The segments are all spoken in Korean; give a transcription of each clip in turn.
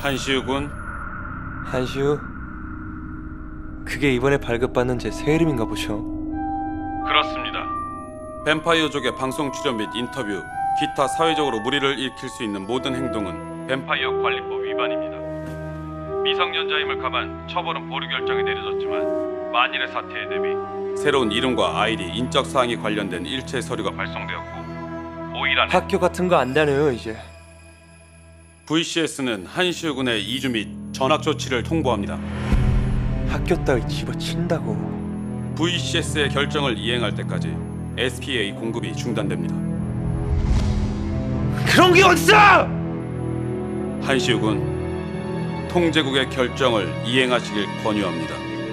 한시우 군. 한시우? 그게 이번에 발급받는 제 새 이름인가 보죠. 그렇습니다. 뱀파이어족의 방송 출연 및 인터뷰, 기타 사회적으로 무리를 일으킬 수 있는 모든 행동은 뱀파이어 관리법 위반입니다. 미성년자임을 감안 처벌은 보류 결정이 내려졌지만 만일의 사태에 대비 새로운 이름과 아이디, 인적 사항이 관련된 일체 서류가 발송되었고 5일 안에 학교 같은 거 안 다녀요 이제. VCS는 한시우 군의 이주 및 전학 조치를 통보합니다. 학교 따위 집어친다고. VCS의 결정을 이행할 때까지 SPA 공급이 중단됩니다. 그런 게 어딨어! 한시우 군, 통제국의 결정을 이행하시길 권유합니다.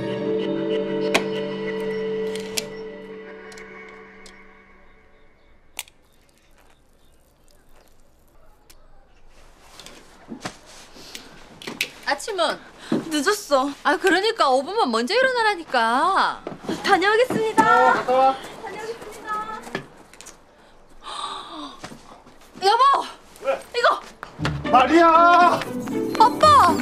아침은 늦었어. 아 그러니까 5분만 먼저 일어나라니까. 다녀오겠습니다. 갔다 와. 다녀오겠습니다. 여보. 왜? 이거. 마리아. 아빠.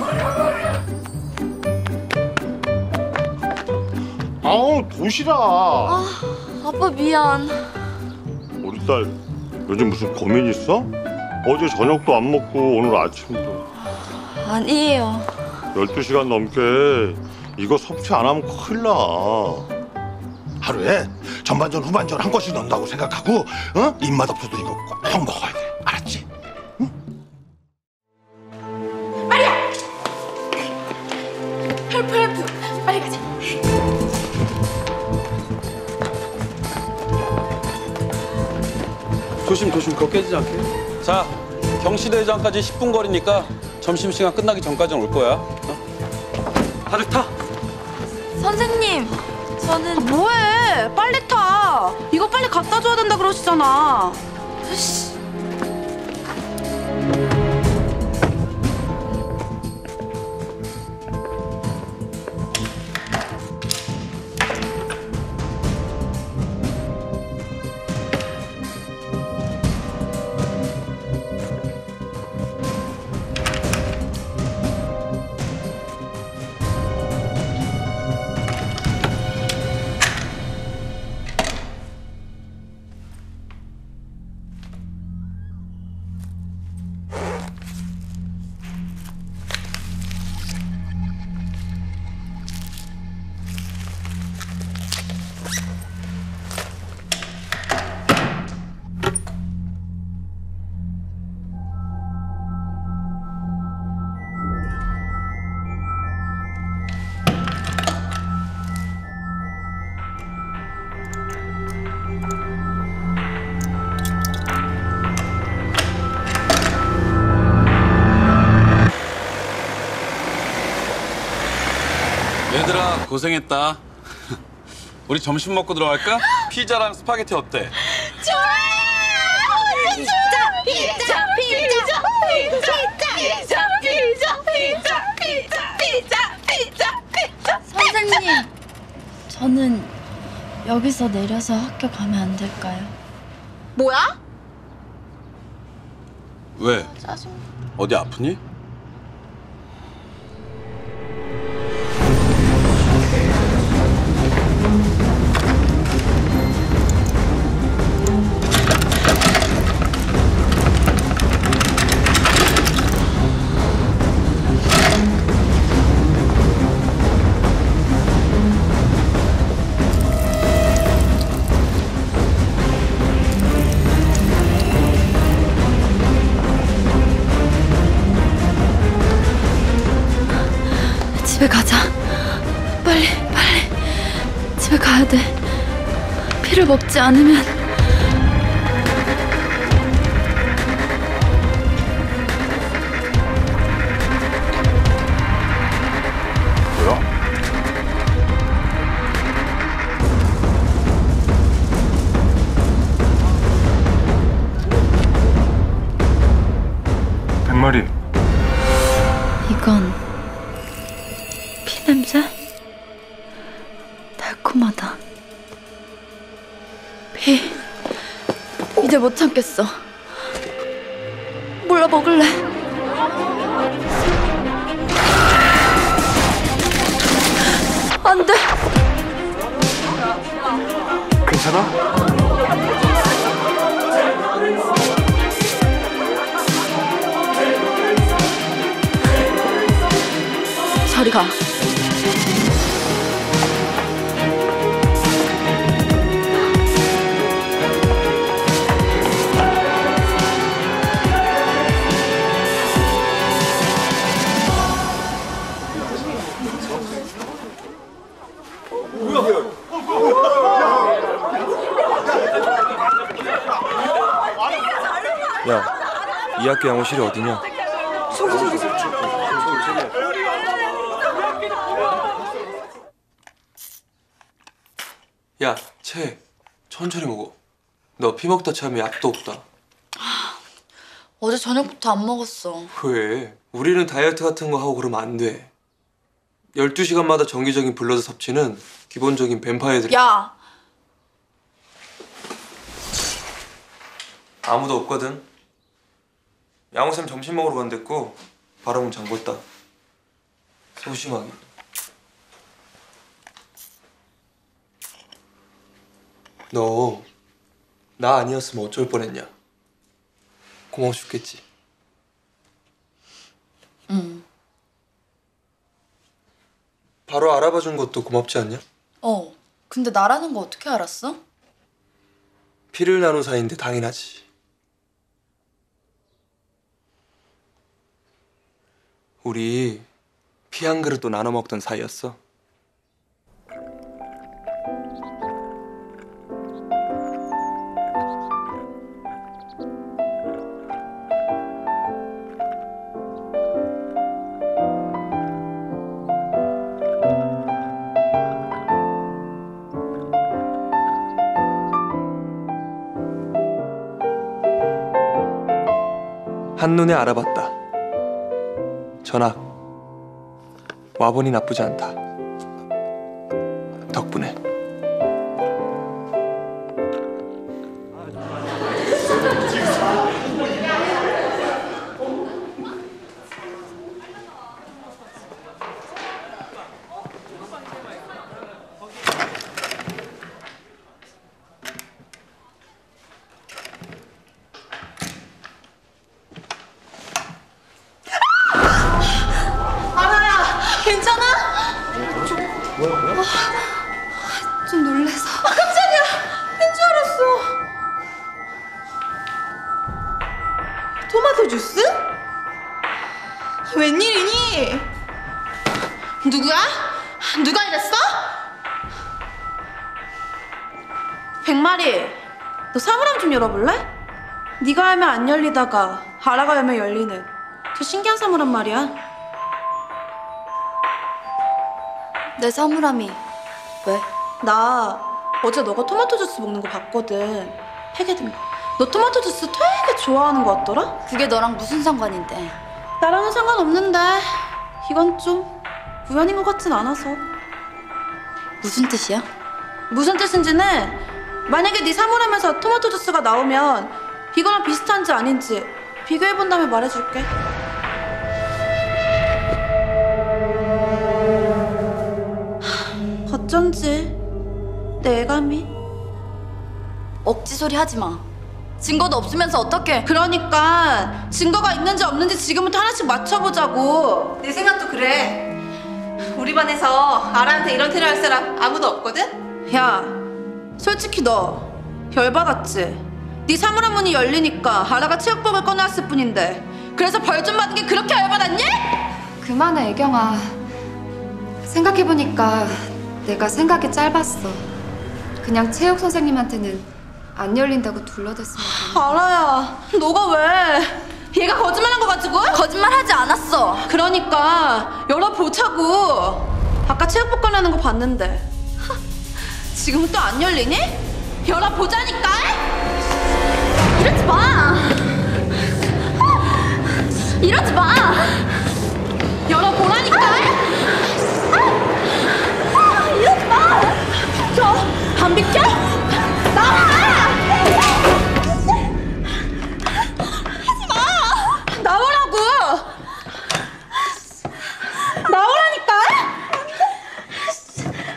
아우 도시락. 아빠 미안. 우리 딸 요즘 무슨 고민 있어? 어제 저녁도 안 먹고 오늘 아침도. 아니에요. 12시간 넘게 이거 섭취 안 하면 큰일 나. 하루에 전반전 후반전 한 건씩 넣는다고 생각하고 입맛 없어도 이거 꼭 먹어야 돼. 알았지? 응? 마리아! 헬프 빨리 가자. 조심 그거 깨지지 않게. 자, 경시대회장까지 10분 거리니까 점심시간 끝나기 전까지는 올 거야. 다들 타. 선생님, 저는 뭐해? 빨리 타. 이거 빨리 갖다 줘야 된다 그러시잖아. 으씨. 얘들아 고생했다. 우리 점심 먹고 들어갈까? 피자랑 스파게티 어때? 좋아요. 피자. 선생님, 저는 여기서 내려서 학교 가면 안 될까요? 뭐야? 왜? 어디 아프니? 집에 가자. 빨리. 집에 가야 돼. 피를 먹지 않으면. 뭐야? 백마리. 이건 피냄새? 달콤하다. 피. 이제 못 참겠어. 몰라 먹을래. 안 돼. 괜찮아? 저리 가. 야, 이 학교 양호실이 어디냐? 야, 채 천천히 먹어. 너 피 먹다 체하면 약도 없다. 어제 저녁부터 안 먹었어. 왜? 우리는 다이어트 같은 거 하고 그러면 안 돼. 12시간마다 정기적인 블러드 섭취는 기본적인 뱀파이어들이 야, 아무도 없거든. 양호쌤 점심 먹으러 간댔고 바로 문 잠궜다. 소심하게. 너 나 아니었으면 어쩔 뻔했냐? 고마워 죽겠지. 응. 바로 알아봐준 것도 고맙지 않냐? 근데 나라는 거 어떻게 알았어? 피를 나눈 사이인데 당연하지. 우리 피 한 그릇도 나눠 먹던 사이였어. 한눈에 알아봤다. 전학 와보니 나쁘지 않다. 덕분에. 괜찮아? 좀 놀래서. 깜짝이야. 인 줄 알았어. 토마토 주스? 웬일이니? 누구야? 누가 이랬어? 백마리, 너 사물함 좀 열어볼래? 네가 열면 안 열리다가 아라가 열면 열리는 저 신기한 사물함 말이야. 내 사물함이 왜? 나 어제 너가 토마토 주스 먹는 거 봤거든. 팩에 든 거. 너 토마토 주스 되게 좋아하는 거 같더라? 그게 너랑 무슨 상관인데? 나랑은 상관없는데 이건 좀 우연인 것 같진 않아서. 무슨 뜻이야? 무슨 뜻인지는 만약에 네 사물함에서 토마토 주스가 나오면 이거랑 비슷한지 아닌지 비교해본 다음에 말해줄게. 어쩐지 내 애감이. 억지 소리 하지 마. 증거도 없으면서 어떡해? 그러니까 증거가 있는지 없는지 지금부터 하나씩 맞춰보자고. 내 생각도 그래. 우리 반에서 아라한테 이런 테러 할 사람 아무도 없거든? 야, 솔직히 너 열받았지? 네 사물함 문이 열리니까 아라가 체육복을 꺼내왔을 뿐인데 그래서 벌 좀 받은 게 그렇게 열받았니? 그만해, 애경아. 생각해보니까 내가 생각이 짧았어. 그냥 체육 선생님한테는 안 열린다고 둘러댔으면 되는데. 아라야, 너가 왜? 얘가 거짓말한 거 가지고? 거짓말하지 않았어. 그러니까 열어보자고. 아까 체육복 꺼내는 거 봤는데 지금은 또 안 열리니? 열어보자니까. 이러지 마. 이러지 마. 열어보라니까. 이러지 마. 안 비켜? 나와! 나오라고! 나오라니까!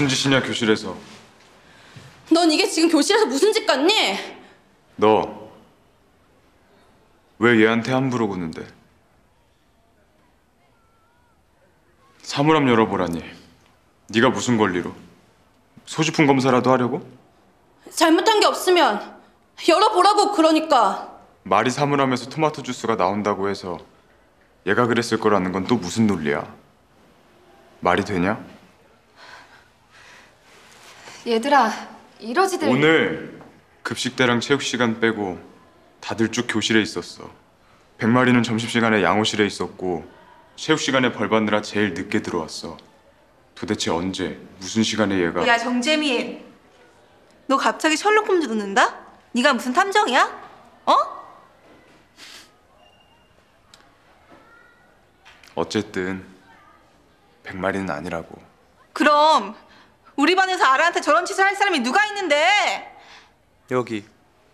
무슨 짓이냐 교실에서. 넌 이게 지금 교실에서 무슨 짓 같니? 너 왜 얘한테 함부로 구는데? 사물함 열어보라니. 네가 무슨 권리로? 소지품 검사라도 하려고? 잘못한 게 없으면 열어보라고. 그러니까. 말이 사물함에서 토마토 주스가 나온다고 해서 얘가 그랬을 거라는 건 또 무슨 논리야? 말이 되냐? 얘들아, 이러지들. 오늘 급식 때랑 체육 시간 빼고 다들 쭉 교실에 있었어. 백마리는 점심시간에 양호실에 있었고 체육 시간에 벌 받느라 제일 늦게 들어왔어. 도대체 언제 무슨 시간에 얘가... 야 정재민, 너 갑자기 셜록 홈즈 듣는다? 네가 무슨 탐정이야? 어? 어쨌든 백마리는 아니라고. 그럼 우리 반에서 아라한테 저런 짓을 할 사람이 누가 있는데? 여기.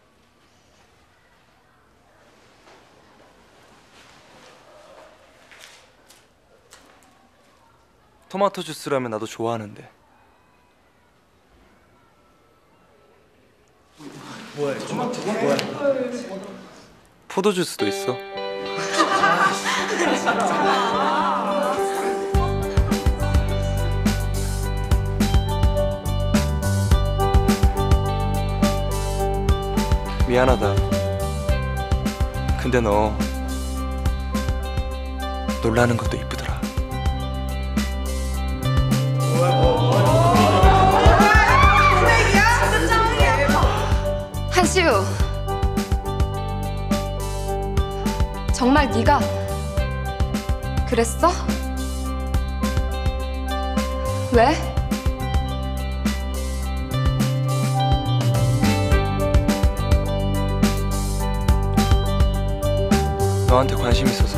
토마토 주스라면 나도 좋아하는데. 포도 주스도 있어. 미안하다. 근데 너 놀라는 것도 이쁘더라. 한시우, 정말 네가 그랬어? 왜? 너한테 관심 있어서.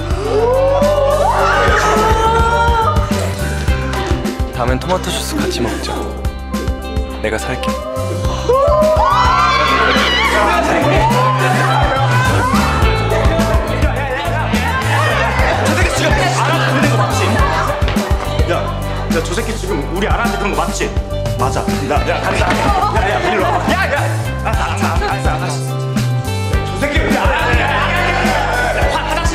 다음엔 토마토 주스 같이 먹자. 내가 살게. 야, 저 새끼 지금 우리 아라한테 그런 거 맞지? 맞아. 야, 간다. 야, 일로 와봐. 야. 알았어. 저 새끼 우리 아라한테. 화장실